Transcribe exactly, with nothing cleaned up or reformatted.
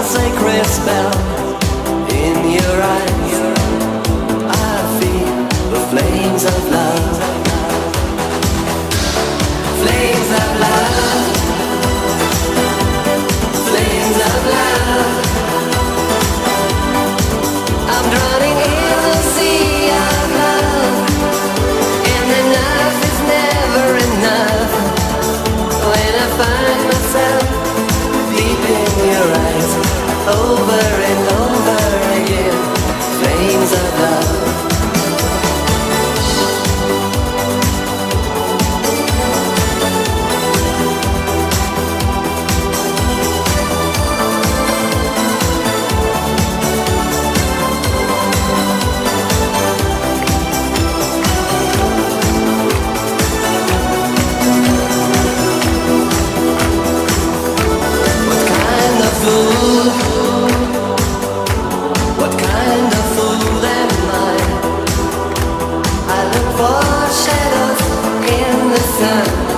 sacred spell in your eyes. I feel the flames of love, flames of love, flames of love. I'm drowning in the sea of love, and enough is never enough. When I find myself deep in your eyes, over and over again, flames of love. What kind of fool am I? I look for shadows in the sun.